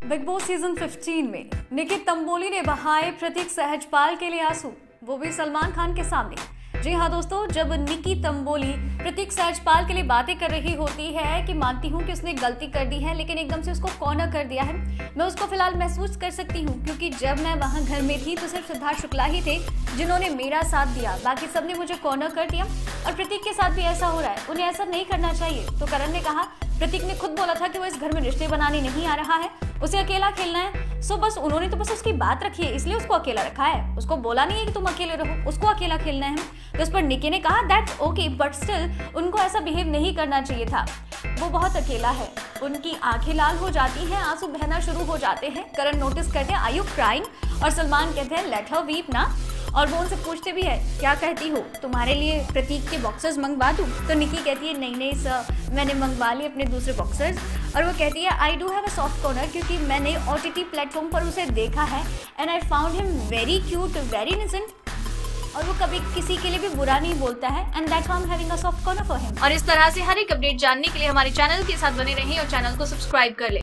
Big boss season 15 में निकी तंबोली ने बहाए प्रतीक सहजपाल के लिए आंसू, वो भी सलमान खान के सामने। जी हाँ दोस्तों, जब निकी तंबोली प्रतीक सहजपाल के लिए बातें कर रही होती है कि मानती हूँ कि उसने गलती कर दी है, लेकिन एकदम से उसको कॉर्नर कर दिया है। मैं उसको फिलहाल महसूस कर सकती हूँ, क्योंकि जब मैं वहाँ घर में थी तो सिर्फ सिद्धार्थ शुक्ला ही थे जिन्होंने मेरा साथ दिया, बाकी सबने मुझे कॉर्नर कर दिया। और प्रतीक के साथ भी ऐसा हो रहा है, उन्हें ऐसा नहीं करना चाहिए। तो करण ने कहा, प्रतीक ने खुद बोला था कि वो इस घर में रिश्ते बनाने नहीं आ रहा है, उसे अकेला खेलना है। सो बस उन्होंने तो बस उसकी बात रखी है, इसलिए उसको अकेला रखा है। उसको बोला नहीं है कि तुम अकेले रहो, उसको अकेला खेलना है। तो इस पर निकी ने कहा दैट्स ओके, बट स्टिल उनको ऐसा बिहेव नहीं करना चाहिए था। वो बहुत अकेला है। उनकी आंखें लाल हो जाती हैं, आंसू बहना शुरू हो जाते हैं। करण नोटिस करते हैं, आर यू क्राइंग? और सलमान कहते हैं लेट हर वीप ना। और वो उनसे पूछते भी है, क्या कहती हो, तुम्हारे लिए प्रतीक के बॉक्सर्स मंगवा दूं? तो निकी कहती है नहीं सर, मैंने मंगवा लिए अपने दूसरे बॉक्सर्स। और वो कहती है I do have a soft corner, क्योंकि मैंने OTT प्लेटफॉर्म पर उसे देखा है and I found him very cute, very innocent. और वो कभी किसी के लिए भी बुरा नहीं बोलता है and that's why I am having a soft corner for him. और इस तरह से हर एक अपडेट जानने के लिए हमारे चैनल के साथ बने रहें और चैनल को सब्सक्राइब कर लें।